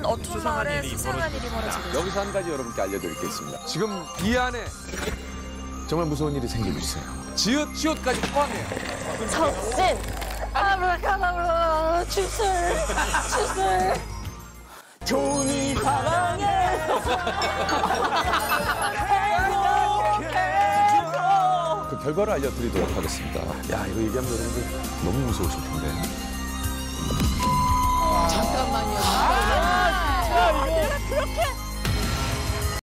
하지만 어떤 마을에 수상한 일이 벌어지고 여기서 한 가지 여러분께 알려드리겠습니다. 지금 이 안에 정말 무서운 일이 생기고 있어요. 지읒, 시옷까지 포함해요. 적진 아브라카다브라 추술 돈이 사랑해서 행복해져. 그 결과를 알려드리도록 하겠습니다. 야, 이거 얘기하면 여러분들 너무 무서우실 텐데. 잠깐만요.